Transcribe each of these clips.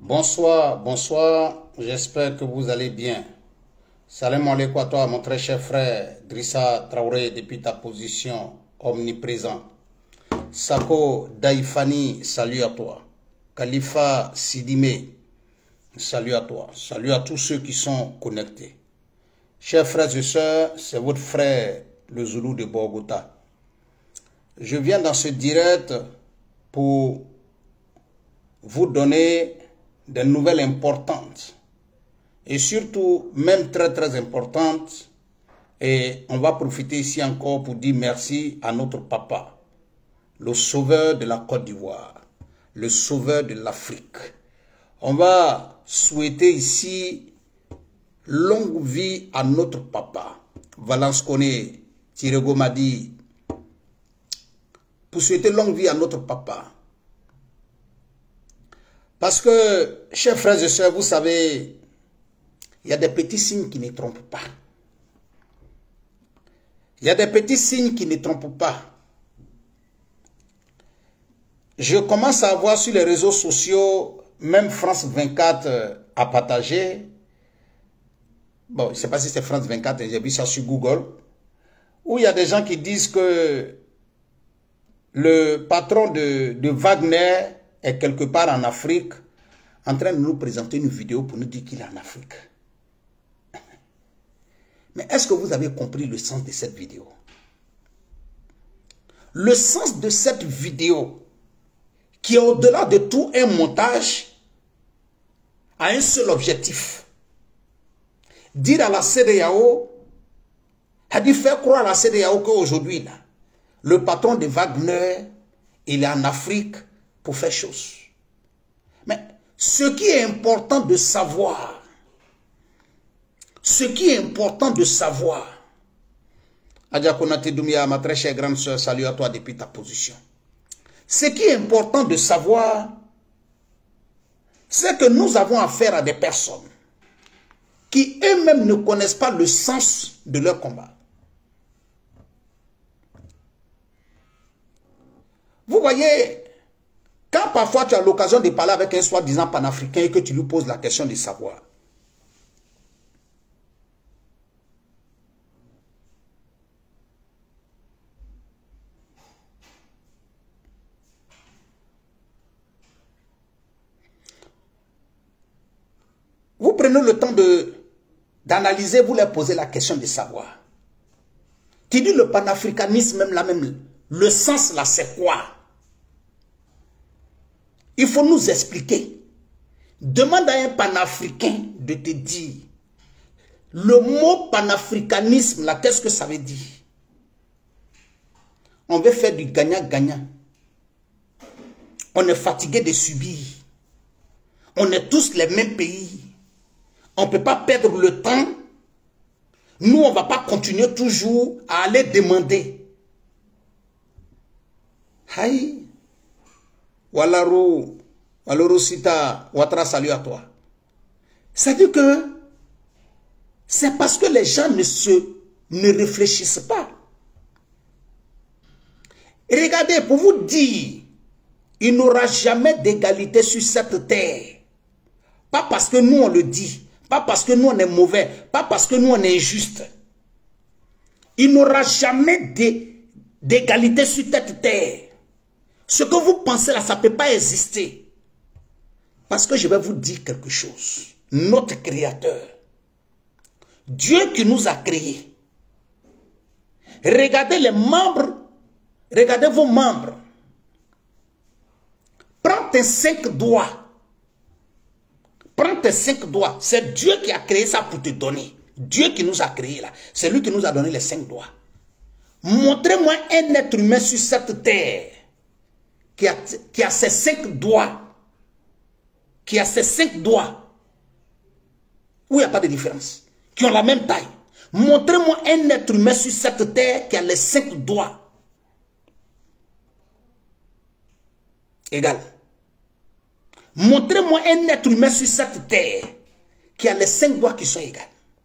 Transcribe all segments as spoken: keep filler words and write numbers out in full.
Bonsoir, bonsoir, j'espère que vous allez bien. Salam alaikum à toi, mon très cher frère Drissa Traoré, depuis ta position omniprésent. Sako Daifani, salut à toi. Khalifa Sidime, salut à toi. Salut à tous ceux qui sont connectés. Chers frères et sœurs, c'est votre frère, le Zoulou de Bogota. Je viens dans ce direct pour vous donner des nouvelles importantes et surtout même très très importantes, et on va profiter ici encore pour dire merci à notre papa, le sauveur de la Côte d'Ivoire, le sauveur de l'Afrique. On va souhaiter ici longue vie à notre papa Valence Koné Tirego Madi, pour souhaiter longue vie à notre papa. Parce que, chers frères et sœurs, vous savez, il y a des petits signes qui ne trompent pas. Il y a des petits signes qui ne trompent pas. Je commence à voir sur les réseaux sociaux, même France vingt-quatre a partagé. Bon, je ne sais pas si c'est France vingt-quatre, j'ai vu ça sur Google. Où il y a des gens qui disent que le patron de, de Wagner est quelque part en Afrique, en train de nous présenter une vidéo pour nous dire qu'il est en Afrique. Mais est-ce que vous avez compris le sens de cette vidéo? Le sens de cette vidéo, qui est au-delà de tout un montage, a un seul objectif. Dire à la C D A O, a dit faire croire à la C D A O qu'aujourd'hui, le patron de Wagner, il est en Afrique pour faire chose. Mais ce qui est important de savoir, ce qui est important de savoir, Adja Konate Doumia, ma très chère grande soeur, salut à toi depuis ta position. Ce qui est important de savoir, c'est que nous avons affaire à des personnes qui eux-mêmes ne connaissent pas le sens de leur combat. Vous voyez, quand parfois tu as l'occasion de parler avec un soi-disant panafricain et que tu lui poses la question de savoir, vous prenez le temps de d'analyser, vous leur posez la question de savoir. Tu dis le panafricanisme, même là, même le sens là, c'est quoi? Il faut nous expliquer. Demande à un panafricain de te dire le mot panafricanisme là, qu'est-ce que ça veut dire? On veut faire du gagnant-gagnant. On est fatigué de subir. On est tous les mêmes pays. On ne peut pas perdre le temps. Nous, on ne va pas continuer toujours à aller demander. Aïe. Walaro, Walaro Sita, Ouattara, salut à toi. C'est-à-dire que c'est parce que les gens ne se ne réfléchissent pas. Et regardez, pour vous dire, il n'y aura jamais d'égalité sur cette terre. Pas parce que nous on le dit. Pas parce que nous on est mauvais, pas parce que nous on est injuste. Il n'y aura jamais d'égalité sur cette terre. Ce que vous pensez là, ça ne peut pas exister. Parce que je vais vous dire quelque chose. Notre Créateur, Dieu qui nous a créés, regardez les membres, regardez vos membres. Prends tes cinq doigts. Prends tes cinq doigts. C'est Dieu qui a créé ça pour te donner. Dieu qui nous a créé là. C'est lui qui nous a donné les cinq doigts. Montrez-moi un être humain sur cette terre qui a, qui a ses cinq doigts. Qui a ses cinq doigts. Où il n'y a pas de différence. Qui ont la même taille. Montrez-moi un être humain sur cette terre qui a les cinq doigts. Égal. Montrez-moi un être humain sur cette terre qui a les cinq doigts qui sont égaux.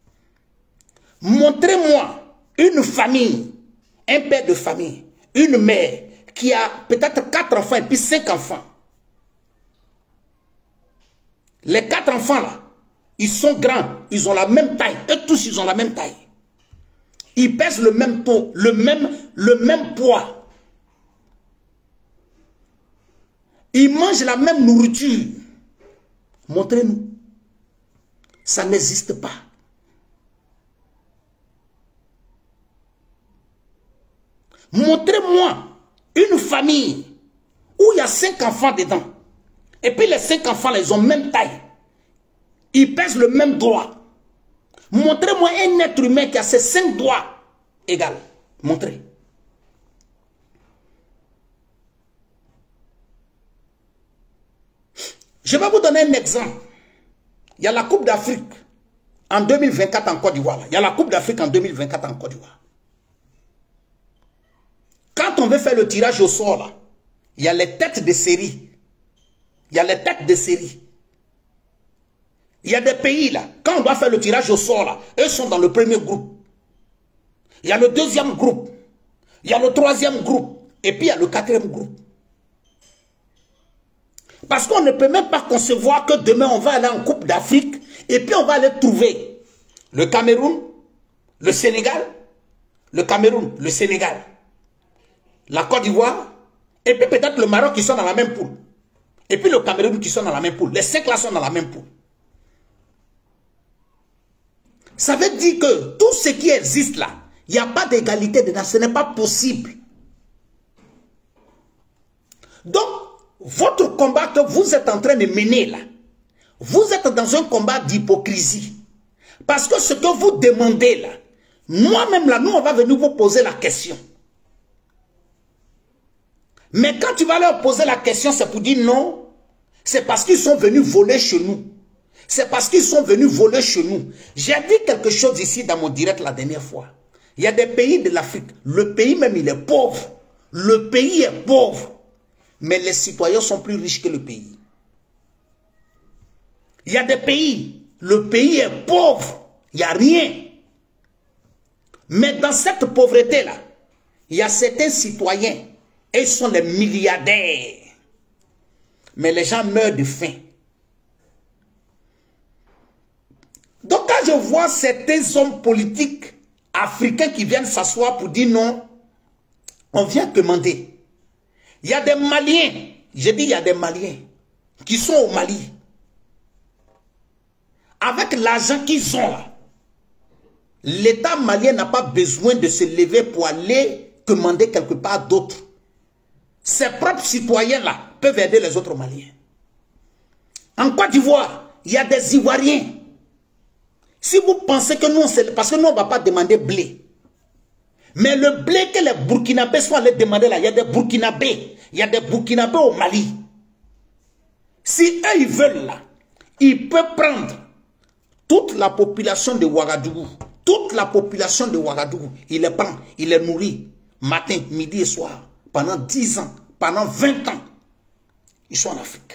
Montrez-moi une famille, un père de famille, une mère qui a peut-être quatre enfants et puis cinq enfants. Les quatre enfants là, ils sont grands, ils ont la même taille. Eux tous, ils ont la même taille. Ils pèsent le même taux, le même, le même poids. Ils mangent la même nourriture. Montrez-nous. Ça n'existe pas. Montrez-moi une famille où il y a cinq enfants dedans. Et puis les cinq enfants, ils ont même taille. Ils pèsent le même doigt. Montrez-moi un être humain qui a ces cinq doigts égales. Montrez. Je vais vous donner un exemple. Il y a la Coupe d'Afrique en deux mille vingt-quatre en Côte d'Ivoire. Il y a la Coupe d'Afrique en deux mille vingt-quatre en Côte d'Ivoire. Quand on veut faire le tirage au sort, là, il y a les têtes de série. Il y a les têtes de série. Il y a des pays là, quand on doit faire le tirage au sort là, eux sont dans le premier groupe. Il y a le deuxième groupe. Il y a le troisième groupe. Et puis il y a le quatrième groupe. Parce qu'on ne peut même pas concevoir que demain on va aller en Coupe d'Afrique et puis on va aller trouver le Cameroun, le Sénégal, le Cameroun, le Sénégal, la Côte d'Ivoire et puis peut-être le Maroc qui sont dans la même poule. Et puis le Cameroun qui sont dans la même poule. Les cinq là sont dans la même poule. Ça veut dire que tout ce qui existe là, il n'y a pas d'égalité dedans. Ce n'est pas possible. Donc, votre combat que vous êtes en train de mener là, vous êtes dans un combat d'hypocrisie. Parce que ce que vous demandez là, moi-même là, nous on va venir vous poser la question. Mais quand tu vas leur poser la question, c'est pour dire non, c'est parce qu'ils sont venus voler chez nous. C'est parce qu'ils sont venus voler chez nous. J'ai dit quelque chose ici dans mon direct la dernière fois. Il y a des pays de l'Afrique. Le pays même, il est pauvre. Le pays est pauvre. Mais les citoyens sont plus riches que le pays. Il y a des pays. Le pays est pauvre. Il n'y a rien. Mais dans cette pauvreté-là, il y a certains citoyens. Et ils sont des milliardaires. Mais les gens meurent de faim. Donc quand je vois certains hommes politiques africains qui viennent s'asseoir pour dire non, on vient demander. Il y a des Maliens, je dis il y a des Maliens qui sont au Mali. Avec l'argent qu'ils ont là, l'État malien n'a pas besoin de se lever pour aller commander quelque part d'autre. Ses propres citoyens là peuvent aider les autres Maliens. En Côte d'Ivoire, il y a des Ivoiriens. Si vous pensez que nous, c'est parce que nous, on ne va pas demander blé. Mais le blé que les Burkinabés sont allés demander là, il y a des Burkinabés. Il y a des Burkinabés au Mali. Si eux, ils veulent là, ils peuvent prendre toute la population de Ouagadougou. Toute la population de Ouagadougou. Ils les prennent, ils les nourrissent. Matin, midi et soir. Pendant dix ans, pendant vingt ans. Ils sont en Afrique.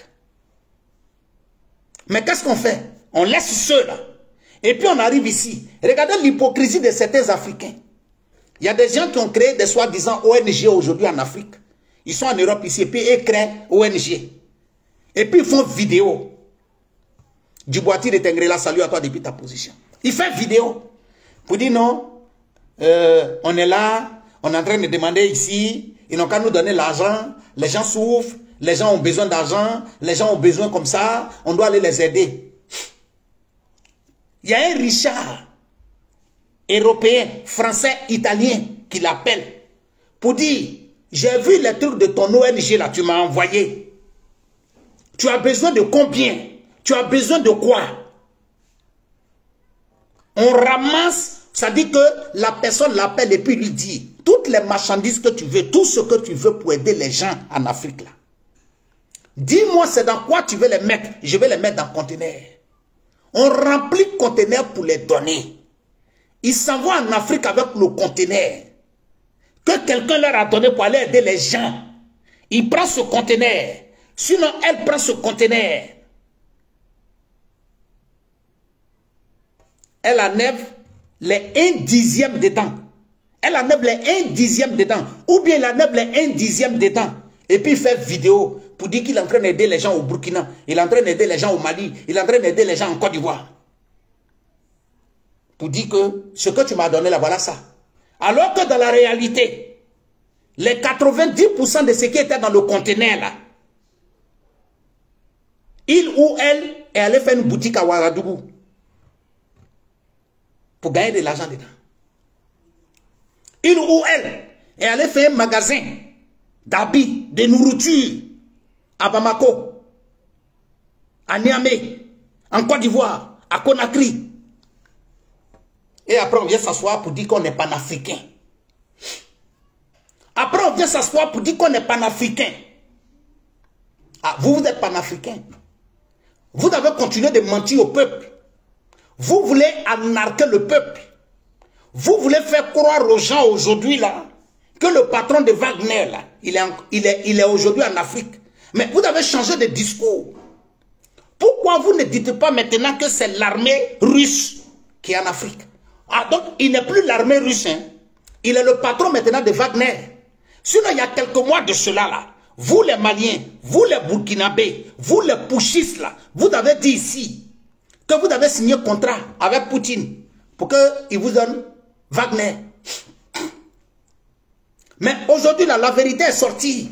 Mais qu'est-ce qu'on fait? On laisse ceux là. Et puis on arrive ici. Regardez l'hypocrisie de certains Africains. Il y a des gens qui ont créé des soi-disant O N G aujourd'hui en Afrique. Ils sont en Europe ici et puis ils créent O N G. Et puis ils font vidéo. Du boîtier de Tengrela, salut à toi depuis ta position. Il fait vidéo. Pour dire non, euh, on est là, on est en train de demander ici, ils n'ont qu'à nous donner l'argent, les gens souffrent, les gens ont besoin d'argent, les gens ont besoin comme ça, on doit aller les aider. Il y a un Richard, européen, français, italien, qui l'appelle pour dire, j'ai vu les trucs de ton O N G là, tu m'as envoyé. Tu as besoin de combien? Tu as besoin de quoi? On ramasse, ça dit que la personne l'appelle et puis lui dit, toutes les marchandises que tu veux, tout ce que tu veux pour aider les gens en Afrique là. Dis-moi c'est dans quoi tu veux les mettre, je vais les mettre dans le conteneur. On remplit le conteneur pour les donner. Ils s'en vont en Afrique avec le conteneur que quelqu'un leur a donné pour aller aider les gens. Il prend ce conteneur. Sinon, elle prend ce conteneur. Elle enlève les un dixième dedans. Elle enlève les un dixième dedans. Ou bien elle enlève les un dixième dedans. Et puis il fait vidéo pour dire qu'il est en train d'aider les gens au Burkina, il est en train d'aider les gens au Mali, il est en train d'aider les gens en Côte d'Ivoire. Pour dire que ce que tu m'as donné là, voilà ça. Alors que dans la réalité, les quatre-vingt-dix pour cent de ce qui était dans le conteneur là, il ou elle est allé faire une boutique à Ouagadougou pour gagner de l'argent dedans. Il ou elle est allé faire un magasin d'habits, de nourriture à Bamako, à Niamey, en Côte d'Ivoire, à Conakry. Et après on vient s'asseoir pour dire qu'on est panafricain. Après on vient s'asseoir pour dire qu'on est panafricain. Ah, vous, vous êtes panafricain. Vous avez continué de mentir au peuple. Vous voulez anarquer le peuple. Vous voulez faire croire aux gens aujourd'hui là que le patron de Wagner là, il est, il est, il est aujourd'hui en Afrique. Mais vous avez changé de discours. Pourquoi vous ne dites pas maintenant que c'est l'armée russe qui est en Afrique? Ah, donc il n'est plus l'armée russe. Hein. Il est le patron maintenant de Wagner. Sinon, il y a quelques mois de cela là, vous les Maliens, vous les Burkinabés, vous les Pouchistes là, vous avez dit ici que vous avez signé contrat avec Poutine pour qu'il vous donne Wagner. Mais aujourd'hui, la vérité est sortie.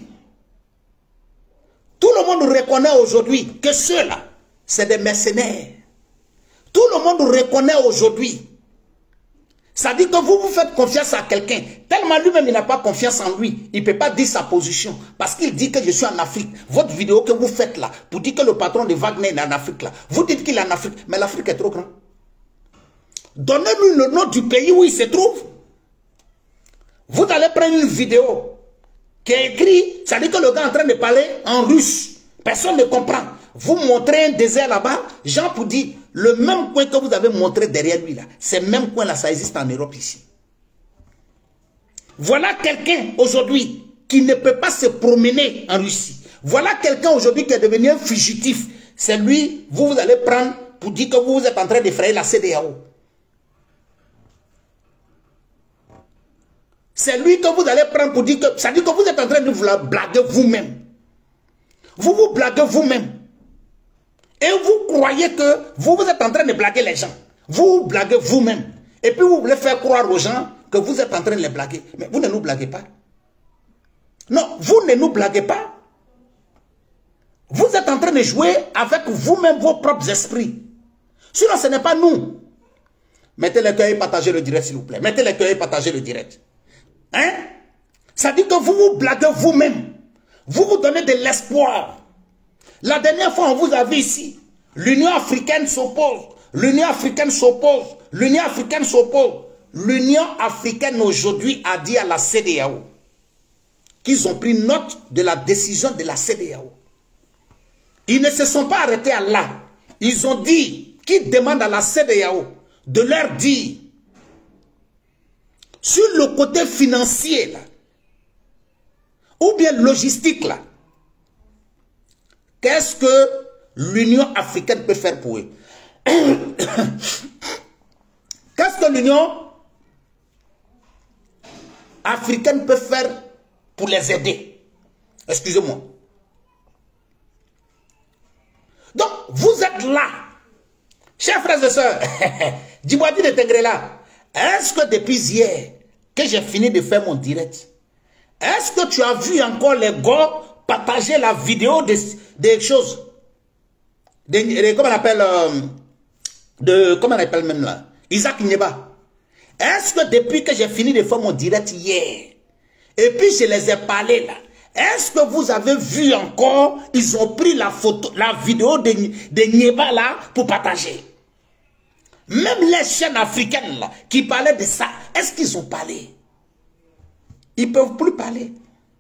Tout le monde reconnaît aujourd'hui que ceux-là, c'est des mercenaires. Tout le monde reconnaît aujourd'hui. Ça dit que vous vous faites confiance à quelqu'un. Tellement lui-même, il n'a pas confiance en lui. Il ne peut pas dire sa position. Parce qu'il dit que je suis en Afrique. Votre vidéo que vous faites là, pour dire que le patron de Wagner est en Afrique là. Vous dites qu'il est en Afrique. Mais l'Afrique est trop grande. Donnez-lui le nom du pays où il se trouve. Vous allez prendre une vidéo qui est écrite, ça dit que le gars est en train de parler en russe. Personne ne comprend. Vous montrez un désert là-bas, Jean pour dire, le même coin que vous avez montré derrière lui là, ce même coin là, ça existe en Europe ici. Voilà quelqu'un aujourd'hui qui ne peut pas se promener en Russie. Voilà quelqu'un aujourd'hui qui est devenu un fugitif. C'est lui, vous, vous allez prendre pour dire que vous, vous êtes en train d'effrayer la C D A O. C'est lui que vous allez prendre pour dire que... Ça dit que vous êtes en train de vous la blaguer vous-même. Vous vous blaguez vous-même. Et vous croyez que vous, vous êtes en train de blaguer les gens. Vous vous blaguez vous-même. Et puis vous voulez faire croire aux gens que vous êtes en train de les blaguer. Mais vous ne nous blaguez pas. Non, vous ne nous blaguez pas. Vous êtes en train de jouer avec vous-même vos propres esprits. Sinon, ce n'est pas nous. Mettez le cœur et partagez le direct, s'il vous plaît. Mettez le cœur et partagez le direct. Hein? Ça dit que vous vous blaguez vous-même. Vous vous donnez de l'espoir. La dernière fois, on vous a vu ici. L'Union africaine s'oppose. L'Union africaine s'oppose. L'Union africaine s'oppose. L'Union africaine aujourd'hui a dit à la C D A O qu'ils ont pris note de la décision de la C D A O. Ils ne se sont pas arrêtés à là. Ils ont dit qu'ils demandent à la C D A O de leur dire sur le côté financier là, ou bien logistique là, qu'est-ce que l'Union africaine peut faire pour eux? Qu'est-ce que l'Union africaine peut faire pour les aider? Excusez-moi. Donc, vous êtes là, chers frères et sœurs, Djibouti de Tengrela. Est-ce que depuis hier que j'ai fini de faire mon direct, est-ce que tu as vu encore les gars partager la vidéo des, des choses, des, des, comment on appelle, euh, de, comment on appelle même là, Isaac Nieba? Est-ce que depuis que j'ai fini de faire mon direct hier, et puis je les ai parlé là, est-ce que vous avez vu encore, ils ont pris la photo, la vidéo de, de Nieba là pour partager? Même les chaînes africaines là, qui parlaient de ça, est-ce qu'ils ont parlé? Ils ne peuvent plus parler.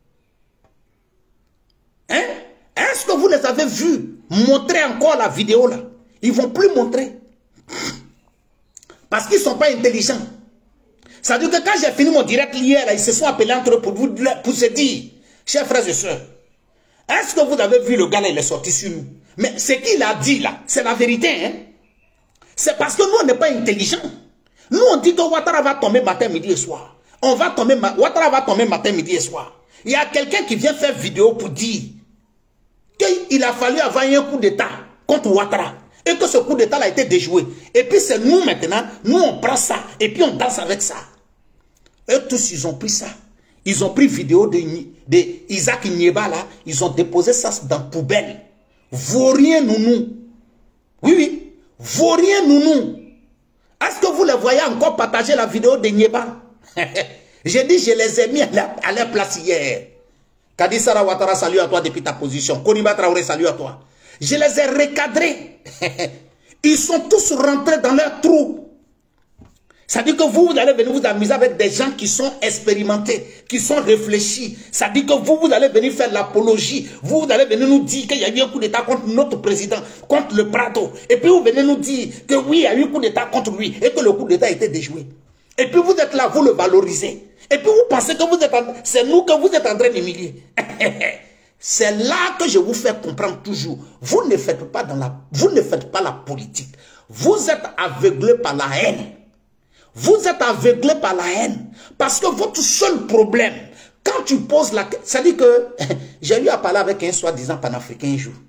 Hein? Est-ce que vous les avez vus montrer encore la vidéo là? Ils ne vont plus montrer. Parce qu'ils ne sont pas intelligents. Ça veut dire que quand j'ai fini mon direct hier, là, ils se sont appelés entre eux pour, vous, pour se dire, chers frères et sœurs, est-ce que vous avez vu le gars là, il est sorti sur nous? Mais ce qu'il a dit là, c'est la vérité, hein? C'est parce que nous, on n'est pas intelligents. Nous, on dit que Ouattara va tomber matin, midi et soir. On va tomber, Ouattara va tomber matin, midi et soir. Il y a quelqu'un qui vient faire vidéo pour dire qu'il a fallu avoir un coup d'État contre Ouattara. Et que ce coup d'État a été déjoué. Et puis c'est nous maintenant, nous on prend ça. Et puis on danse avec ça. Eux tous, ils ont pris ça. Ils ont pris vidéo de, de Isaac Nieba là. Ils ont déposé ça dans la poubelle. Vaurien nounou. Oui, oui. Vaurien nounou. Est-ce que vous les voyez encore partager la vidéo de Nieba? J'ai dit, je les ai mis à leur, à leur place hier. Kadi Sara Ouattara, salut à toi depuis ta position. Koniba Traoré, salut à toi. Je les ai recadrés. Ils sont tous rentrés dans leur trou. Ça dit que vous, vous allez venir vous amuser avec des gens qui sont expérimentés, qui sont réfléchis. Ça dit que vous, vous allez venir faire l'apologie. Vous, vous allez venir nous dire qu'il y a eu un coup d'État contre notre président, contre le Prado. Et puis vous venez nous dire que oui, il y a eu un coup d'État contre lui et que le coup d'État a été déjoué. Et puis vous êtes là, vous le valorisez. Et puis vous pensez que vous êtes en... c'est nous que vous êtes en train d'humilier. C'est là que je vous fais comprendre toujours. Vous ne faites pas dans la, vous ne faites pas la politique. Vous êtes aveuglés par la haine. Vous êtes aveuglés par la haine. Parce que votre seul problème, quand tu poses la question, ça dit que j'ai eu à parler avec un soi-disant panafricain un jour.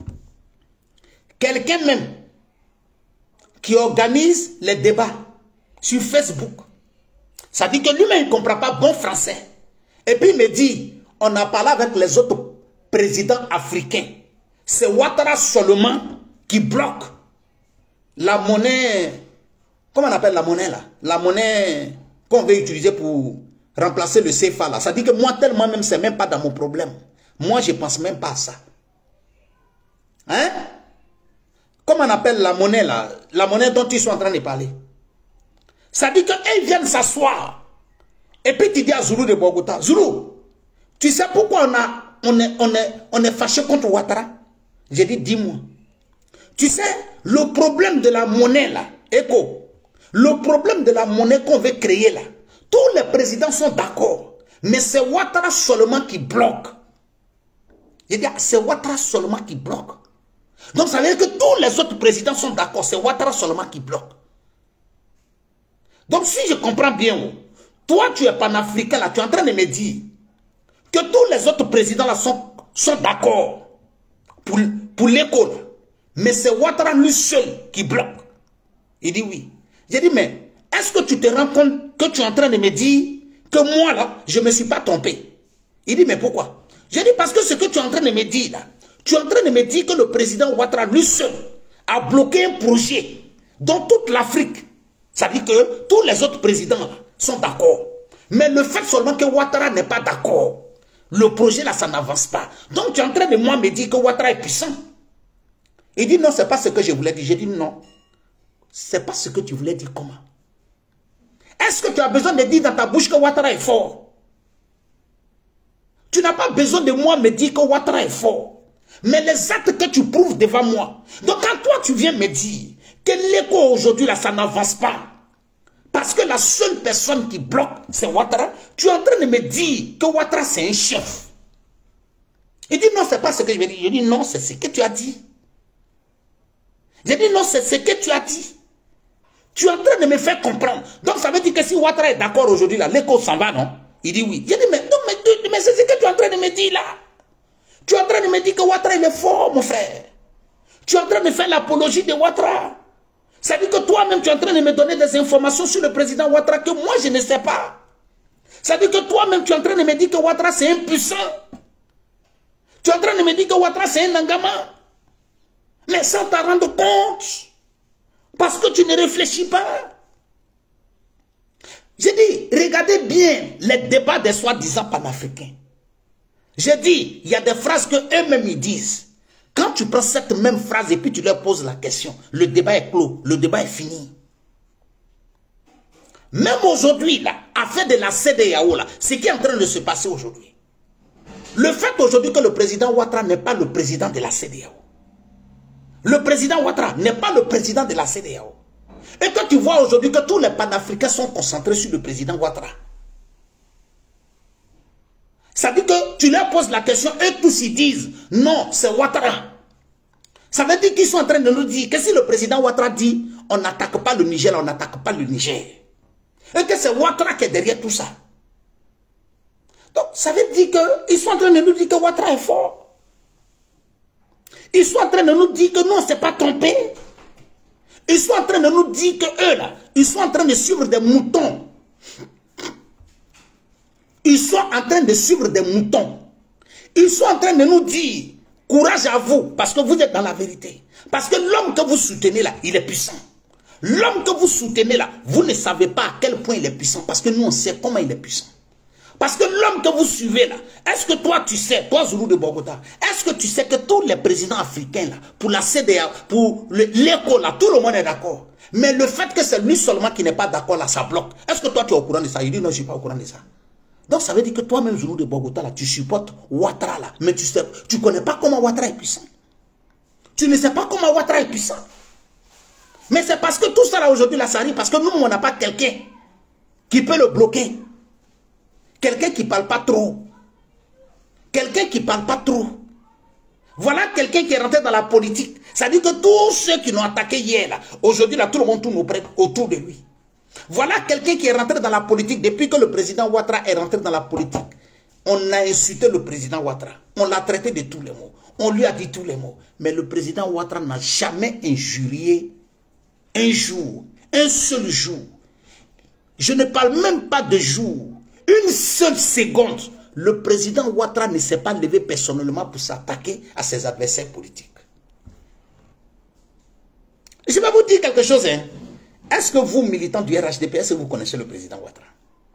Quelqu'un même qui organise les débats sur Facebook. Ça dit que lui-même il ne comprend pas bon français. Et puis il me dit, on a parlé avec les autres présidents africains. C'est Ouattara seulement qui bloque la monnaie. Comment on appelle la monnaie là? La monnaie qu'on veut utiliser pour remplacer le C F A là. Ça dit que moi tellement même c'est même pas dans mon problème. Moi je pense même pas à ça. Hein? Comment on appelle la monnaie là? La monnaie dont ils sont en train de parler. Ça dit qu'ils viennent s'asseoir. Et puis tu dis à Zulu de Bogota, Zulu, tu sais pourquoi on, a, on, est, on, est, on est fâché contre Ouattara? J'ai dit, dis-moi. Tu sais, le problème de la monnaie là, écho, le problème de la monnaie qu'on veut créer là, tous les présidents sont d'accord. Mais c'est Ouattara seulement qui bloque. J'ai dit, c'est Ouattara seulement qui bloque. Donc ça veut dire que tous les autres présidents sont d'accord, c'est Ouattara seulement qui bloque. Donc si je comprends bien, toi tu es panafricain là, tu es en train de me dire que tous les autres présidents là sont, sont d'accord pour, pour l'école. Mais c'est Ouattara lui seul qui bloque. Il dit oui. J'ai dit mais est-ce que tu te rends compte que tu es en train de me dire que moi là, je ne me suis pas trompé? Il dit mais pourquoi? J'ai dit parce que ce que tu es en train de me dire là, tu es en train de me dire que le président Ouattara lui seul a bloqué un projet dans toute l'Afrique. Ça dit que tous les autres présidents là, sont d'accord. Mais le fait seulement que Ouattara n'est pas d'accord, le projet là, ça n'avance pas. Donc tu es en train de moi me dire que Ouattara est puissant. Il dit non, c'est pas ce que je voulais dire. J'ai dit non, c'est pas ce que tu voulais dire. Comment? Est-ce que tu as besoin de dire dans ta bouche que Ouattara est fort? Tu n'as pas besoin de moi me dire que Ouattara est fort. Mais les actes que tu prouves devant moi. Donc quand toi tu viens me dire que l'écho aujourd'hui là, ça n'avance pas. Parce que la seule personne qui bloque, c'est Ouattara. Tu es en train de me dire que Ouattara, c'est un chef. Il dit non, c'est pas ce que je vais dire. Je dis non, c'est ce que tu as dit. Je dis non, c'est ce que tu as dit. Tu es en train de me faire comprendre. Donc ça veut dire que si Ouattara est d'accord aujourd'hui, là, l'écho s'en va, non? Il dit oui. Je dis mais, mais, mais c'est ce que tu es en train de me dire là. Tu es en train de me dire que Ouattara, il est fort, mon frère. Tu es en train de faire l'apologie de Ouattara. Ça veut dire que toi-même, tu es en train de me donner des informations sur le président Ouattara que moi, je ne sais pas. Ça veut dire que toi-même, tu es en train de me dire que Ouattara, c'est impuissant. Tu es en train de me dire que Ouattara, c'est un engagement. Mais sans t'en rendre compte. Parce que tu ne réfléchis pas. J'ai dit, regardez bien les débats des soi-disant panafricains. J'ai dit, il y a des phrases qu'eux-mêmes ils disent. Quand tu prends cette même phrase et puis tu leur poses la question, le débat est clos, le débat est fini. Même aujourd'hui, là, affaire de la C D A O, là, ce qui est en train de se passer aujourd'hui. Le fait aujourd'hui que le président Ouattara n'est pas le président de la C D A O. Le président Ouattara n'est pas le président de la C D A O. Et que tu vois aujourd'hui que tous les panafricains sont concentrés sur le président Ouattara. Ça dit que tu leur poses la question et tous ils disent non, c'est Ouattara. Ça veut dire qu'ils sont en train de nous dire que si le président Ouattara dit on n'attaque pas le Niger, on n'attaque pas le Niger. Et que c'est Ouattara qui est derrière tout ça. Donc ça veut dire qu'ils sont en train de nous dire que Ouattara est fort. Ils sont en train de nous dire que non, c'est pas trompé. Ils sont en train de nous dire que eux là, ils sont en train de suivre des moutons. Ils sont en train de suivre des moutons. Ils sont en train de nous dire, courage à vous, parce que vous êtes dans la vérité. Parce que l'homme que vous soutenez là, il est puissant. L'homme que vous soutenez là, vous ne savez pas à quel point il est puissant. Parce que nous, on sait comment il est puissant. Parce que l'homme que vous suivez là, est-ce que toi tu sais, toi Zoulou de Bogota, est-ce que tu sais que tous les présidents africains là, pour la C D A, pour l'éco là, tout le monde est d'accord. Mais le fait que c'est lui seulement qui n'est pas d'accord là, ça bloque. Est-ce que toi tu es au courant de ça? Il dit non, je ne suis pas au courant de ça. Donc ça veut dire que toi-même Zoulou de Bogota là, tu supportes Ouattara là, mais tu sais, tu connais pas comment Ouattara est puissant. Tu ne sais pas comment Ouattara est puissant. Mais c'est parce que tout ça là aujourd'hui là, ça arrive parce que nous on n'a pas quelqu'un qui peut le bloquer. Quelqu'un qui ne parle pas trop. Quelqu'un qui ne parle pas trop. Voilà quelqu'un qui est rentré dans la politique. Ça dit que tous ceux qui l'ont attaqué hier, là, aujourd'hui, là, tout le monde tourne autour de lui. Voilà quelqu'un qui est rentré dans la politique depuis que le président Ouattara est rentré dans la politique. On a insulté le président Ouattara. On l'a traité de tous les mots. On lui a dit tous les mots. Mais le président Ouattara n'a jamais injurié un jour, un seul jour. Je ne parle même pas de jour. Une seule seconde, le président Ouattara ne s'est pas levé personnellement pour s'attaquer à ses adversaires politiques. Je vais vous dire quelque chose. Hein. Est-ce que vous, militants du R H D P, est-ce que vous connaissez le président Ouattara?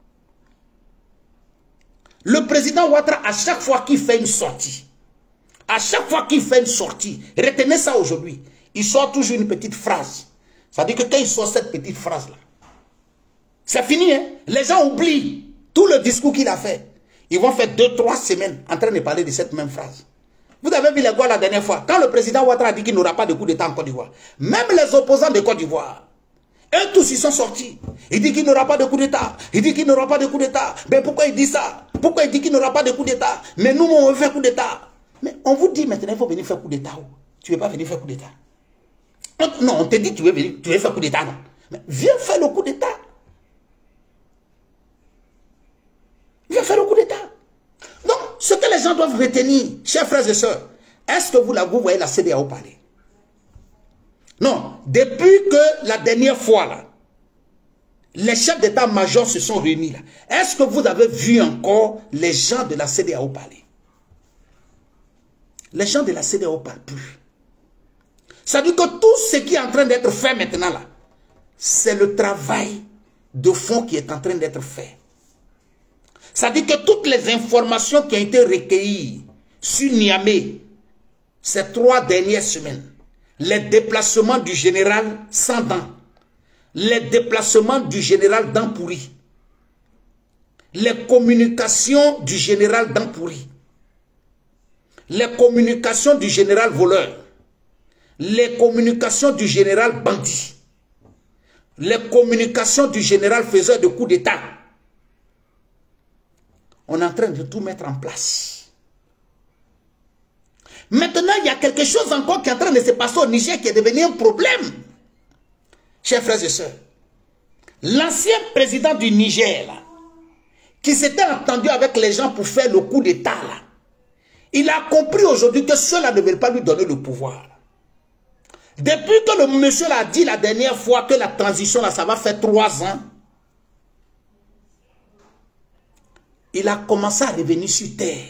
Le président Ouattara, à chaque fois qu'il fait une sortie, à chaque fois qu'il fait une sortie, retenez ça aujourd'hui, il sort toujours une petite phrase. Ça veut dire que quand il sort cette petite phrase-là, c'est fini. Hein? Les gens oublient tout le discours qu'il a fait. Ils vont faire deux, trois semaines en train de parler de cette même phrase. Vous avez vu les gars la dernière fois, quand le président Ouattara a dit qu'il n'aura pas de coup d'État en Côte d'Ivoire, même les opposants de Côte d'Ivoire, eux tous ils sont sortis. Il dit qu'il n'aura pas de coup d'État. Il dit qu'il n'aura pas de coup d'État. Mais pourquoi il dit ça? Pourquoi il dit qu'il n'aura pas de coup d'État? Mais nous, on veut faire coup d'État. Mais on vous dit maintenant, il faut venir faire coup d'État. Tu ne veux pas venir faire coup d'État? Non, on te dit que tu veux venir, tu veux faire coup d'État, non. Mais viens faire le coup d'État. Viens faire le coup d'État. Donc, ce que les gens doivent retenir, chers frères et sœurs, est-ce que vous, là, vous voyez la C D A O parler? Non. Depuis que la dernière fois, là, les chefs d'état-major se sont réunis, là, est-ce que vous avez vu encore les gens de la C D A O parler? Les gens de la C D A O ne parlent plus. Ça veut dire que tout ce qui est en train d'être fait maintenant, là, c'est le travail de fond qui est en train d'être fait. Ça dit que toutes les informations qui ont été recueillies sur Niamey ces trois dernières semaines, les déplacements du général Sandan, les déplacements du général Dampouri, les communications du général Dampouri, les communications du général voleur, les communications du général bandit, les communications du général faiseur de coups d'État. On est en train de tout mettre en place. Maintenant, il y a quelque chose encore qui est en train de se passer au Niger qui est devenu un problème. Chers frères et sœurs, l'ancien président du Niger, là, qui s'était entendu avec les gens pour faire le coup d'État, là, il a compris aujourd'hui que ceux-là ne veulent pas lui donner le pouvoir. Depuis que le monsieur l'a dit la dernière fois que la transition, là, ça va faire trois ans, il a commencé à revenir sur terre.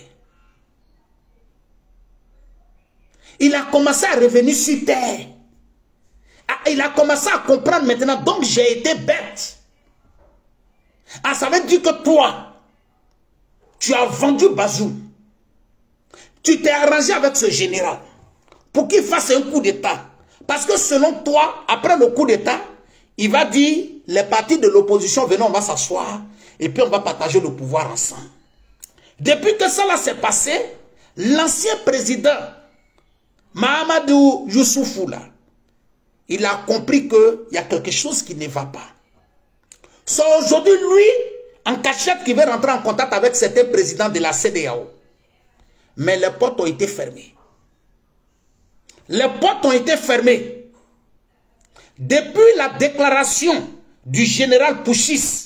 Il a commencé à revenir sur terre. Il a commencé à comprendre maintenant. Donc j'ai été bête. Ah, ça veut dire que toi, tu as vendu Bazoum. Tu t'es arrangé avec ce général pour qu'il fasse un coup d'État. Parce que selon toi, après le coup d'État, il va dire, les partis de l'opposition, venons, on va s'asseoir. Et puis on va partager le pouvoir ensemble. Depuis que cela s'est passé, l'ancien président Mahamadou Youssoufou, là, il a compris qu'il y a quelque chose qui ne va pas. C'est aujourd'hui lui, en cachette, qui veut rentrer en contact avec certains présidents de la C D A O. Mais les portes ont été fermées. Les portes ont été fermées. Depuis la déclaration du général Pouchis,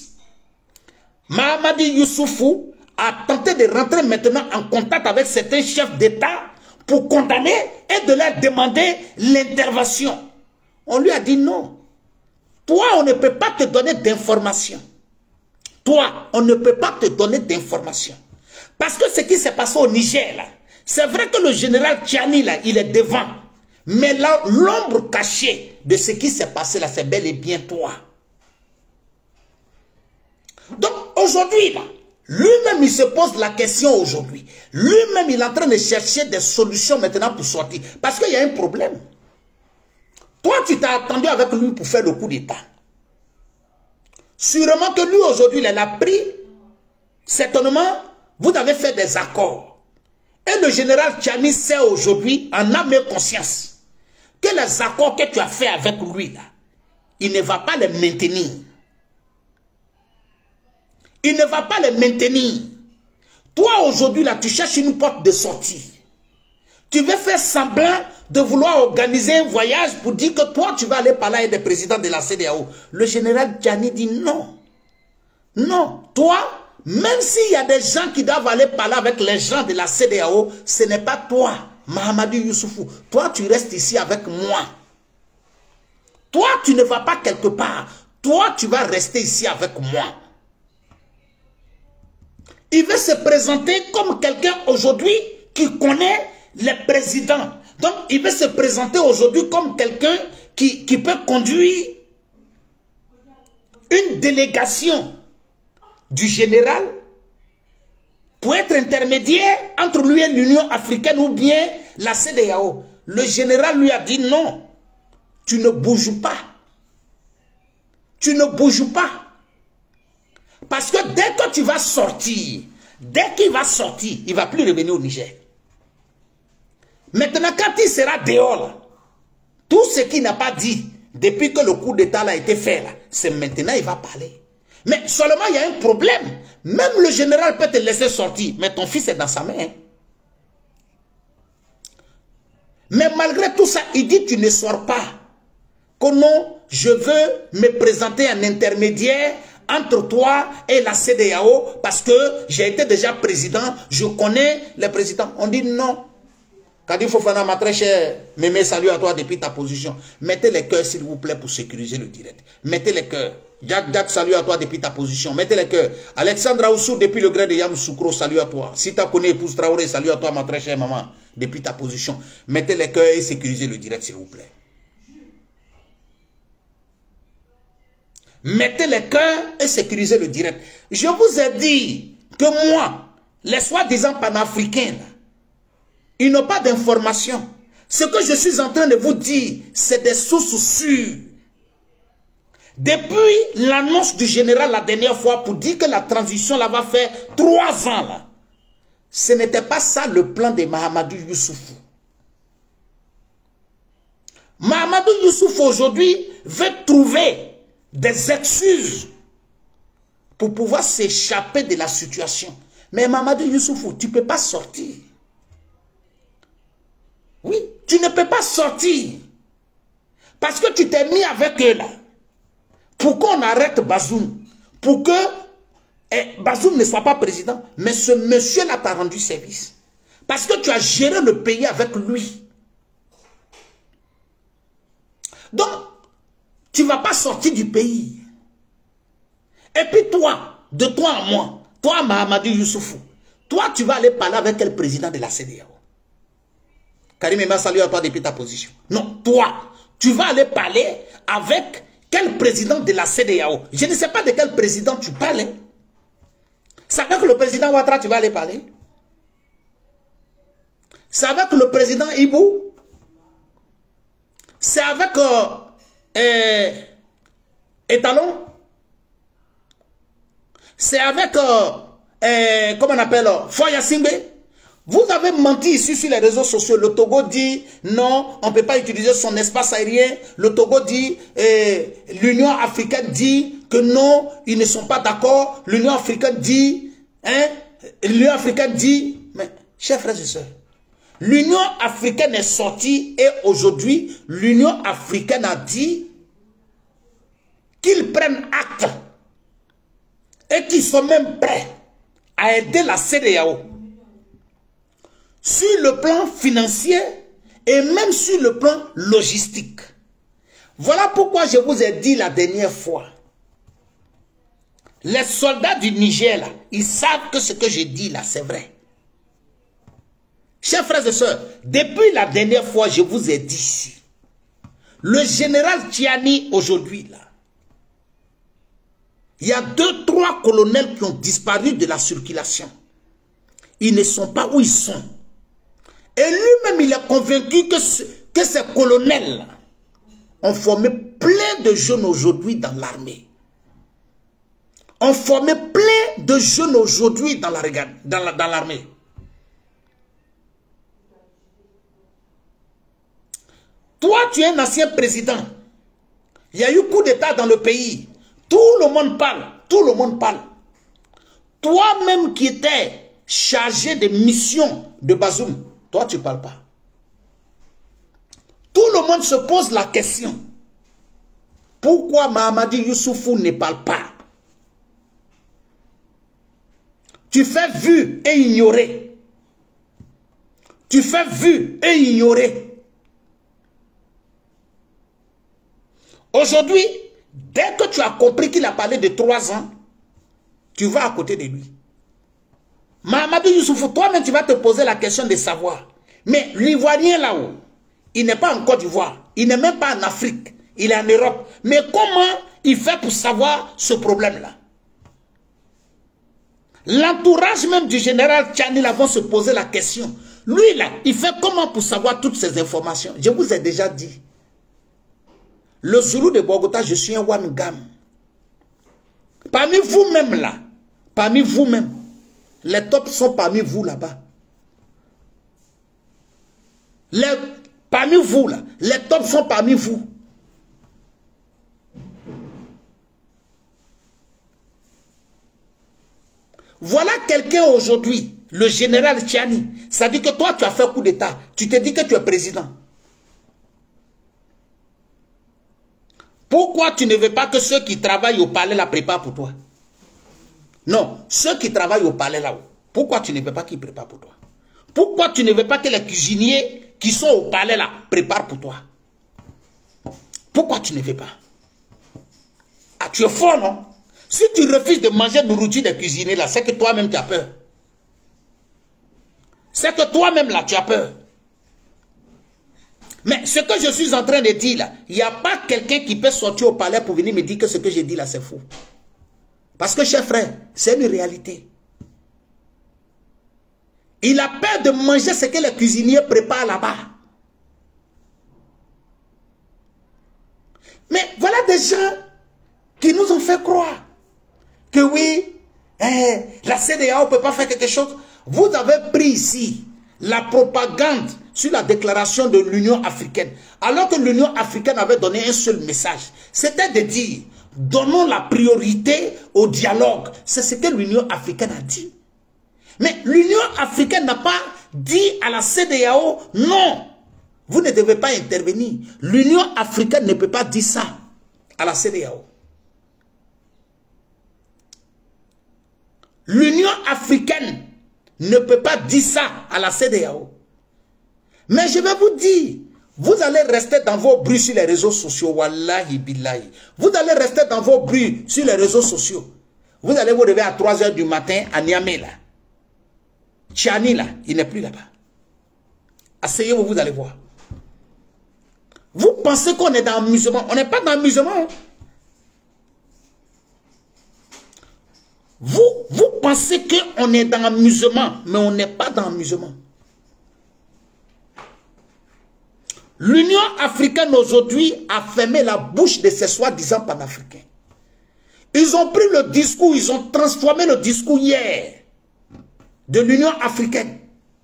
Mahamadou Youssoufou a tenté de rentrer maintenant en contact avec certains chefs d'État pour condamner et de leur demander l'intervention. On lui a dit non. Toi, on ne peut pas te donner d'informations. Toi, on ne peut pas te donner d'informations. Parce que ce qui s'est passé au Niger, là, c'est vrai que le général Tchani, là, il est devant. Mais là, l'ombre cachée de ce qui s'est passé là, c'est bel et bien toi. Donc, aujourd'hui, là, lui-même, il se pose la question aujourd'hui. Lui-même, il est en train de chercher des solutions maintenant pour sortir. Parce qu'il y a un problème. Toi, tu t'es attendu avec lui pour faire le coup d'État. Sûrement que lui, aujourd'hui, il a pris, certainement, vous avez fait des accords. Et le général Tchani sait aujourd'hui, en âme et conscience, que les accords que tu as fait avec lui, là, il ne va pas les maintenir. Il ne va pas les maintenir. Toi, aujourd'hui, là, tu cherches une porte de sortie. Tu veux faire semblant de vouloir organiser un voyage pour dire que toi, tu vas aller parler avec des présidents de la C D A O. Le général Tchani dit non. Non. Toi, même s'il y a des gens qui doivent aller parler avec les gens de la C D A O, ce n'est pas toi, Mahamadou Youssoufou. Toi, tu restes ici avec moi. Toi, tu ne vas pas quelque part. Toi, tu vas rester ici avec moi. Il veut se présenter comme quelqu'un aujourd'hui qui connaît les présidents. Donc, il veut se présenter aujourd'hui comme quelqu'un qui, qui peut conduire une délégation du général pour être intermédiaire entre lui et l'Union africaine ou bien la C D A O. Le général lui a dit non, tu ne bouges pas. Tu ne bouges pas. Parce que dès que tu vas sortir, dès qu'il va sortir, il ne va plus revenir au Niger. Maintenant, quand il sera dehors, là, tout ce qu'il n'a pas dit depuis que le coup d'État a été fait, c'est maintenant il va parler. Mais seulement il y a un problème. Même le général peut te laisser sortir, mais ton fils est dans sa main. Mais malgré tout ça, il dit tu ne sors pas. Que non, je veux me présenter en intermédiaire entre toi et la C D A O parce que j'ai été déjà président, je connais les présidents. On dit non. Kadi Fofana, ma très chère, Mémé, salut à toi depuis ta position. Mettez les cœurs s'il vous plaît pour sécuriser le direct. Mettez les cœurs. Jack Jack, salut à toi depuis ta position. Mettez les cœurs. Alexandra Oussou depuis le gré de Yamoussoukro, salut à toi. Si tu connais épouse Traoré, salut à toi ma très chère maman depuis ta position. Mettez les cœurs et sécurisez le direct s'il vous plaît. Mettez les cœurs et sécurisez le direct. Je vous ai dit que moi, les soi-disant panafricains, ils n'ont pas d'informations. Ce que je suis en train de vous dire, c'est des sources sûres. Depuis l'annonce du général la dernière fois pour dire que la transition là va faire trois ans, là, ce n'était pas ça le plan de Mahamadou Youssoufou. Mahamadou Youssoufou aujourd'hui veut trouver des excuses pour pouvoir s'échapper de la situation. Mais Mahamadou Youssoufou, tu ne peux pas sortir. Oui, tu ne peux pas sortir. Parce que tu t'es mis avec eux là. Pour qu'on arrête Bazoum. Pour que eh, Bazoum ne soit pas président. Mais ce monsieur-là t'a rendu service. Parce que tu as géré le pays avec lui. Donc, tu ne vas pas sortir du pays. Et puis toi, de toi à moi, toi Mahamadou Youssoufou, toi tu vas aller parler avec quel président de la C D A O? Karim Emma, salut à toi depuis ta position. Non, toi, tu vas aller parler avec quel président de la C D A O? Je ne sais pas de quel président tu parles. C'est avec le président Ouattara tu vas aller parler? C'est avec le président Ibou? C'est avec euh, euh, Étalon? C'est avec, euh, euh, comment on appelle, Foya Simbe? Vous avez menti ici sur les réseaux sociaux. Le Togo dit non, on ne peut pas utiliser son espace aérien. Le Togo dit, euh, l'Union africaine dit que non, ils ne sont pas d'accord. L'Union africaine dit, hein, l'Union africaine dit, mais chers frères et sœurs, l'Union africaine est sortie et aujourd'hui, l'Union africaine a dit qu'ils prennent acte et qu'ils sont même prêts à aider la C D A O. sur le plan financier et même sur le plan logistique. Voilà pourquoi je vous ai dit la dernière fois. Les soldats du Niger, là, ils savent que ce que je dis là, c'est vrai. Chers frères et sœurs, depuis la dernière fois, je vous ai dit ici, le général Tchiani aujourd'hui, là, il y a deux, trois colonels qui ont disparu de la circulation. Ils ne sont pas où ils sont. Et lui-même, il est convaincu que, ce, que ces colonels ont formé plein de jeunes aujourd'hui dans l'armée. Ont formé plein de jeunes aujourd'hui dans l'armée. Dans la, dans l'armée. Toi, tu es un ancien président. Il y a eu coup d'État dans le pays. Tout le monde parle. Tout le monde parle. Toi-même qui étais chargé des missions de Bazoum, toi, tu ne parles pas. Tout le monde se pose la question. Pourquoi Mahamadou Youssoufou ne parle pas? Tu fais vu et ignorer. Tu fais vu et ignorer. Aujourd'hui, dès que tu as compris qu'il a parlé de trois ans, tu vas à côté de lui. Mahamadou Youssoufou, toi-même, tu vas te poser la question de savoir. Mais l'Ivoirien là-haut, il n'est pas en Côte d'Ivoire, il n'est même pas en Afrique, il est en Europe. Mais comment il fait pour savoir ce problème-là? L'entourage même du général Tchiani là vont se poser la question. Lui là, il fait comment pour savoir toutes ces informations? Je vous ai déjà dit. Le Zoulou de Bogota, je suis un one gam. Parmi vous-même là, parmi vous-même, les tops sont parmi vous là-bas. Les, parmi vous là, les tops sont parmi vous. Voilà quelqu'un aujourd'hui, le général Tchiani. Ça dit que toi, tu as fait coup d'État. Tu te dis que tu es président. Pourquoi tu ne veux pas que ceux qui travaillent au palais la préparent pour toi? Non, ceux qui travaillent au palais là-haut, pourquoi tu ne veux pas qu'ils préparent pour toi? Pourquoi tu ne veux pas que les cuisiniers qui sont au palais là préparent pour toi? Pourquoi tu ne veux pas? Ah, tu es fort, non? Si tu refuses de manger la nourriture des cuisiniers là, c'est que toi-même tu as peur. C'est que toi-même là, tu as peur. Mais ce que je suis en train de dire là, il n'y a pas quelqu'un qui peut sortir au palais pour venir me dire que ce que je dis là, c'est faux. Parce que, cher frère, c'est une réalité. Il a peur de manger ce que les cuisiniers préparent là-bas. Mais voilà des gens qui nous ont fait croire que oui, eh, la C D A O ne peut pas faire quelque chose. Vous avez pris ici la propagande sur la déclaration de l'Union africaine. Alors que l'Union africaine avait donné un seul message. C'était de dire, donnons la priorité au dialogue. C'est ce que l'Union africaine a dit. Mais l'Union africaine n'a pas dit à la C D A O, non, vous ne devez pas intervenir. L'Union africaine ne peut pas dire ça à la C D A O. L'Union africaine ne peut pas dire ça à la C D A O. Mais je vais vous dire, vous allez rester dans vos bruits sur les réseaux sociaux. Wallahi billahi. Vous allez rester dans vos bruits sur les réseaux sociaux. Vous allez vous réveiller à trois heures du matin à Niamey là. Tchiani là, il n'est plus là-bas. Asseyez-vous, vous allez voir. Vous pensez qu'on est dans l'amusement. On n'est pas dans l'amusement. Hein? Vous, vous pensez qu'on est dans l'amusement, mais on n'est pas dans l'amusement. L'Union africaine aujourd'hui a fermé la bouche de ces soi-disant panafricains. Ils ont pris le discours, ils ont transformé le discours hier de l'Union africaine.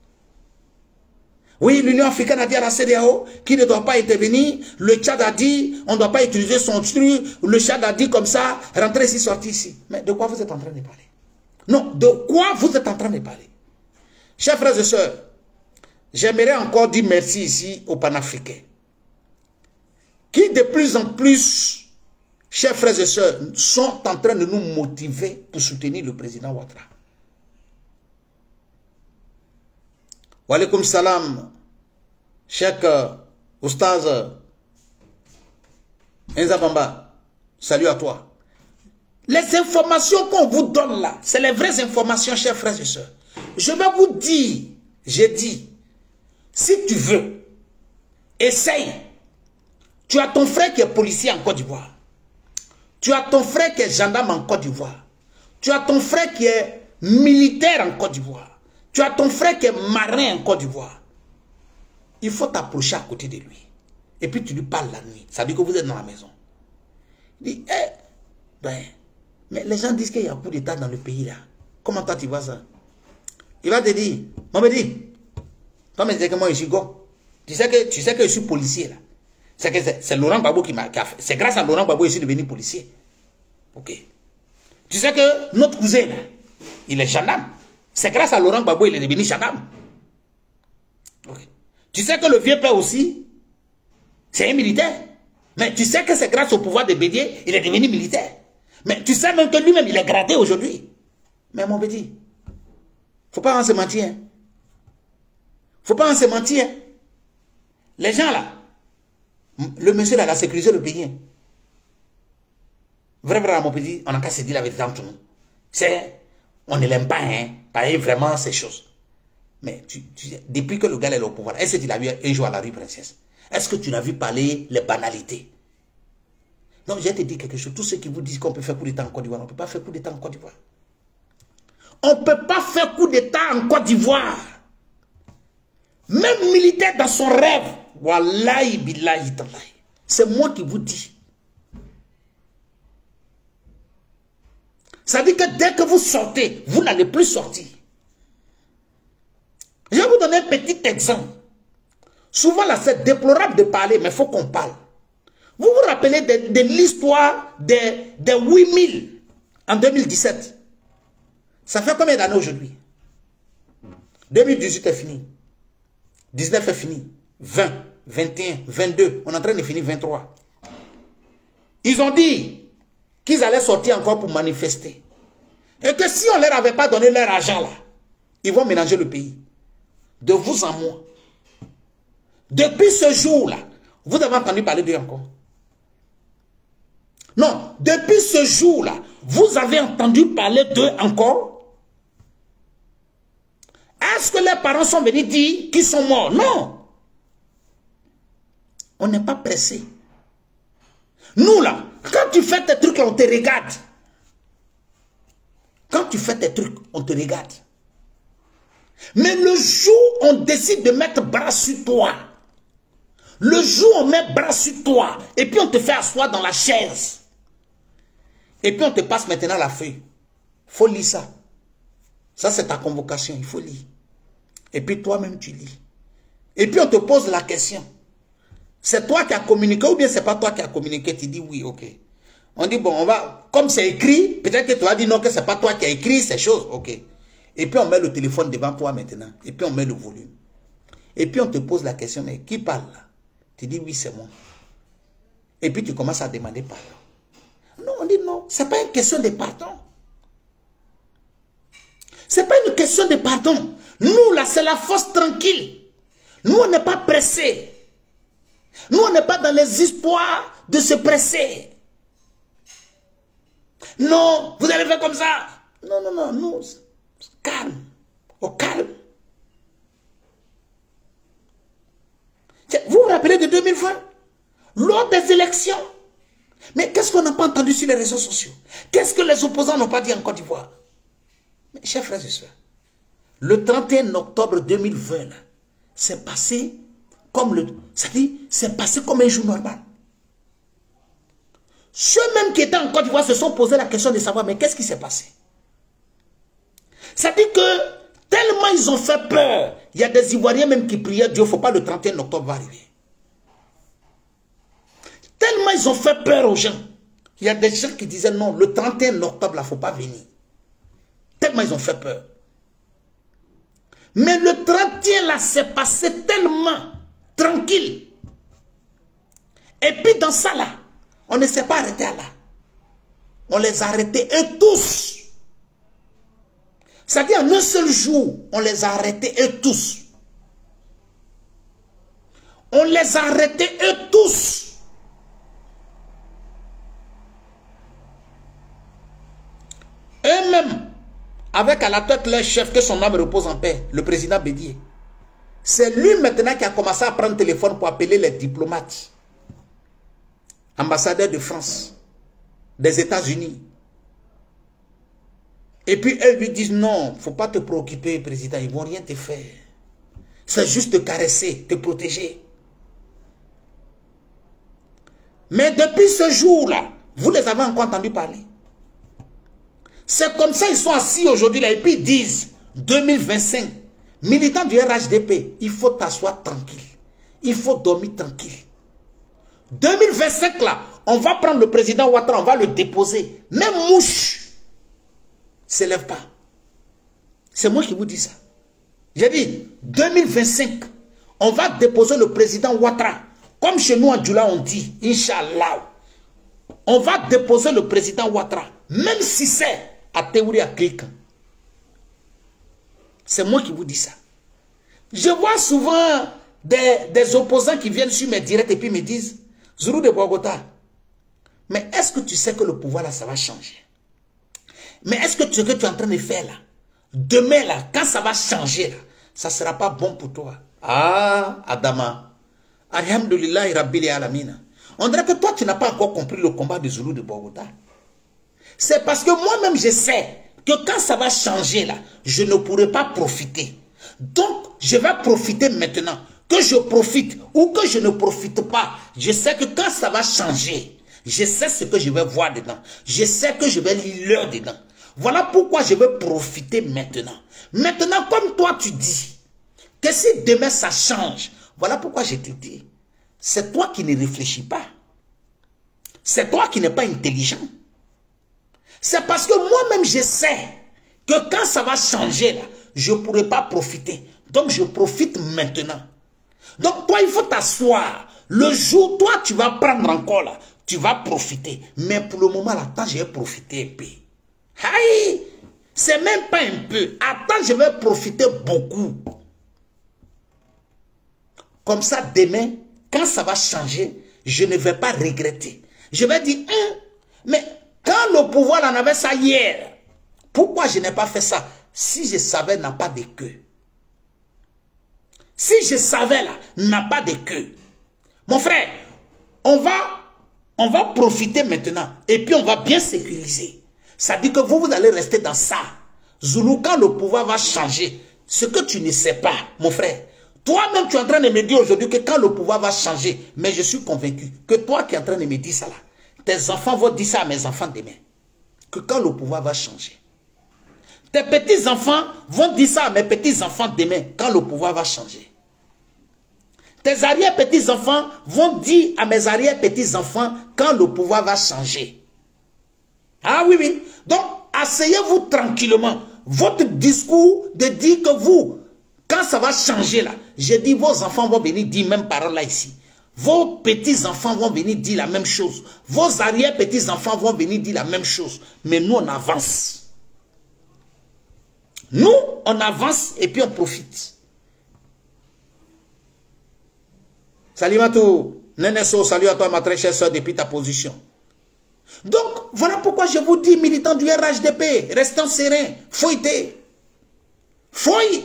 Oui, l'Union africaine a dit à la C D A O qu'il ne doit pas intervenir. Le Tchad a dit on ne doit pas utiliser son truc. Le Tchad a dit comme ça, rentrez ici, sortez ici. Mais de quoi vous êtes en train de parler? Non, de quoi vous êtes en train de parler? Chers frères et sœurs, j'aimerais encore dire merci ici aux panafricains qui de plus en plus, chers frères et sœurs, sont en train de nous motiver pour soutenir le président Ouattara. Wa alaykoum salam. Cheikh Oustaz Enza Bamba. Salut à toi. Les informations qu'on vous donne là, c'est les vraies informations, chers frères et sœurs. Je vais vous dire, j'ai dit, si tu veux, essaye. Tu as ton frère qui est policier en Côte d'Ivoire. Tu as ton frère qui est gendarme en Côte d'Ivoire. Tu as ton frère qui est militaire en Côte d'Ivoire. Tu as ton frère qui est marin en Côte d'Ivoire. Il faut t'approcher à côté de lui. Et puis tu lui parles la nuit. Ça veut dire que vous êtes dans la maison. Il dit, eh, ben, mais les gens disent qu'il y a coup d'État dans le pays là. Comment toi tu vois ça? Il va te dire, maman dit, toi mais que moi je suis go. Tu sais que, tu sais que je suis policier là. C'est Laurent Gbagbo qui m'a fait. C'est grâce à Laurent Gbagbo que je suis devenu policier. Ok. Tu sais que notre cousin là, il est gendarme. C'est grâce à Laurent Gbagbo qu'il est devenu gendarme. Ok. Tu sais que le vieux père aussi, c'est un militaire. Mais tu sais que c'est grâce au pouvoir de Bédier, il est devenu militaire. Mais tu sais même que lui-même, il est gradé aujourd'hui. Mais mon petit, faut pas en se mentir. Hein. Faut pas en se mentir. Hein. Les gens là, le monsieur là, il a sécurisé le pays. Hein. Vrai, vrai, mon petit, on n'a qu'à se dire la vérité entre nous. C'est, on ne l'aime pas, hein. Pareil, vraiment, ces choses. Mais tu, tu, depuis que le gars est au pouvoir, est-ce que tu l'as vu un jour à la rue Princesse? Est-ce que tu l'as vu parler les banalités? Non, je vais te dire quelque chose. Tous ceux qui vous disent qu'on peut faire coup d'État en Côte d'Ivoire, on ne peut pas faire coup d'État en Côte d'Ivoire. On ne peut pas faire coup d'État en Côte d'Ivoire. Même militaire dans son rêve. Wallahi billahi tallahi. C'est moi qui vous dis. Ça veut dire que dès que vous sortez, vous n'allez plus sortir. Je vais vous donner un petit exemple. Souvent là, c'est déplorable de parler, mais il faut qu'on parle. Vous vous rappelez de, de l'histoire des, des huit mille en deux mille dix-sept. Ça fait combien d'années aujourd'hui? deux mille dix-huit est fini. dix-neuf est fini. vingt, vingt et un, vingt-deux. On est en train de finir vingt-trois. Ils ont dit qu'ils allaient sortir encore pour manifester. Et que si on ne leur avait pas donné leur argent là, ils vont mélanger le pays. De vous en moi. Depuis ce jour-là, vous avez entendu parler d'eux encore? Non, depuis ce jour-là, vous avez entendu parler d'eux encore? Est-ce que les parents sont venus dire qu'ils sont morts? Non. On n'est pas pressé. Nous là, quand tu fais tes trucs, on te regarde. Quand tu fais tes trucs, on te regarde. Mais le jour où on décide de mettre bras sur toi, le jour où on met bras sur toi, et puis on te fait asseoir dans la chaise, et puis on te passe maintenant la feuille. Il faut lire ça. Ça, c'est ta convocation, il faut lire. Et puis toi-même, tu lis. Et puis on te pose la question. C'est toi qui as communiqué ou bien c'est pas toi qui as communiqué? Tu dis oui, ok. On dit bon, on va, comme c'est écrit, peut-être que tu vas dire non, que c'est pas toi qui as écrit ces choses, ok. Et puis on met le téléphone devant toi maintenant. Et puis on met le volume. Et puis on te pose la question, mais qui parle là? Tu dis oui, c'est moi. Et puis tu commences à demander pardon. Non, on dit non, ce n'est pas une question de pardon. Ce n'est pas une question de pardon. Nous là, c'est la force tranquille. Nous, on n'est pas pressés. Nous, on n'est pas dans les espoirs de se presser. Non, vous allez faire comme ça. Non, non, non, nous, calme, au calme. Vous vous rappelez de deux mille vingt? Lors des élections. Mais qu'est-ce qu'on n'a pas entendu sur les réseaux sociaux? Qu'est-ce que les opposants n'ont pas dit en Côte d'Ivoire? Mais chers frères et sœurs, le trente et un octobre deux mille vingt, c'est passé comme le... C'est-à-dire, c'est passé comme un jour normal. Ceux-mêmes qui étaient en Côte d'Ivoire se sont posé la question de savoir, mais qu'est-ce qui s'est passé? C'est-à-dire que tellement ils ont fait peur, il y a des Ivoiriens même qui priaient Dieu, il ne faut pas le trente et un octobre va arriver. Tellement ils ont fait peur aux gens. Il y a des gens qui disaient non, le trente et un octobre, il ne faut pas venir. Tellement ils ont fait peur. Mais le trente et un là, c'est passé tellement tranquille. Et puis dans ça là, on ne s'est pas arrêté là. On les a arrêtés eux tous. C'est-à-dire en un seul jour, on les a arrêtés eux tous. On les a arrêtés eux tous. Eux-mêmes, avec à la tête leur chef, que son âme repose en paix, le président Bédié. C'est lui maintenant qui a commencé à prendre le téléphone pour appeler les diplomates, ambassadeurs de France, des États-Unis. Et puis elles lui disent non, il ne faut pas te préoccuper, président, ils ne vont rien te faire. C'est juste te caresser, te protéger. Mais depuis ce jour-là, vous les avez encore entendu parler. C'est comme ça ils sont assis aujourd'hui là et puis ils disent deux mille vingt-cinq, militants du R H D P, il faut t'asseoir tranquille. Il faut dormir tranquille. deux mille vingt-cinq là, on va prendre le président Ouattara, on va le déposer. Même mouche ne s'élève pas. C'est moi qui vous dis ça. J'ai dit, deux mille vingt-cinq, on va déposer le président Ouattara. Comme chez nous en Djoula on dit, Inch'Allah. On va déposer le président Ouattara. Même si c'est à théorie à quelqu'un. C'est moi qui vous dis ça. Je vois souvent des, des opposants qui viennent sur mes directs et puis me disent, Zulu de Bogota, mais est-ce que tu sais que le pouvoir là, ça va changer? Mais est-ce que ce que tu es en train de faire là, demain là, quand ça va changer là, ça ne sera pas bon pour toi? Ah, Adama. Alhamdulillah, Rabbil Alamina. On dirait que toi, tu n'as pas encore compris le combat de Zulu de Bogota. C'est parce que moi-même, je sais que quand ça va changer là, je ne pourrai pas profiter. Donc, je vais profiter maintenant. Que je profite ou que je ne profite pas, je sais que quand ça va changer, je sais ce que je vais voir dedans. Je sais que je vais lire dedans. Voilà pourquoi je vais profiter maintenant. Maintenant, comme toi tu dis, que si demain ça change, voilà pourquoi je te dis, c'est toi qui ne réfléchis pas. C'est toi qui n'es pas intelligent. C'est parce que moi-même je sais que quand ça va changer, là, je ne pourrai pas profiter. Donc je profite maintenant. Donc toi, il faut t'asseoir. Le jour, toi, tu vas prendre encore là. Tu vas profiter. Mais pour le moment, là, attends, je vais profiter un peu. Aïe! C'est même pas un peu. Attends, je vais profiter beaucoup. Comme ça, demain, quand ça va changer, je ne vais pas regretter. Je vais dire, hein, mais quand le pouvoir en avait ça hier, pourquoi je n'ai pas fait ça? Si je savais, n'a pas de queue. Si je savais là, n'a pas de queue. Mon frère, on va, on va profiter maintenant. Et puis on va bien sécuriser. Ça dit que vous, vous allez rester dans ça. Zulu, quand le pouvoir va changer, ce que tu ne sais pas, mon frère, toi-même tu es en train de me dire aujourd'hui que quand le pouvoir va changer, mais je suis convaincu que toi qui es en train de me dire ça là, tes enfants vont dire ça à mes enfants demain. Que quand le pouvoir va changer. Tes petits-enfants vont dire ça à mes petits-enfants demain, quand le pouvoir va changer. Tes arrière-petits-enfants vont dire à mes arrière-petits-enfants quand le pouvoir va changer. Ah oui, oui. Donc, asseyez-vous tranquillement. Votre discours de dire que vous, quand ça va changer là, j'ai dit vos enfants vont venir dire même parole là ici. Vos petits-enfants vont venir dire la même chose. Vos arrière-petits-enfants vont venir dire la même chose. Mais nous, on avance. Nous, on avance et puis on profite. Salut Matou, Neneso, salut à toi ma très chère soeur depuis ta position. Donc, voilà pourquoi je vous dis, militants du R H D P, restons sereins, fouillez. Fouille.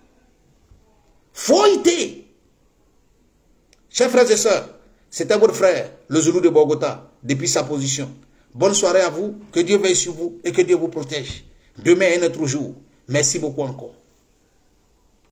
Fouillez. Chers frères et sœurs, c'était votre frère, le Zulu de Bogota, depuis sa position. Bonne soirée à vous, que Dieu veille sur vous et que Dieu vous protège. Demain est notre jour. Merci beaucoup encore.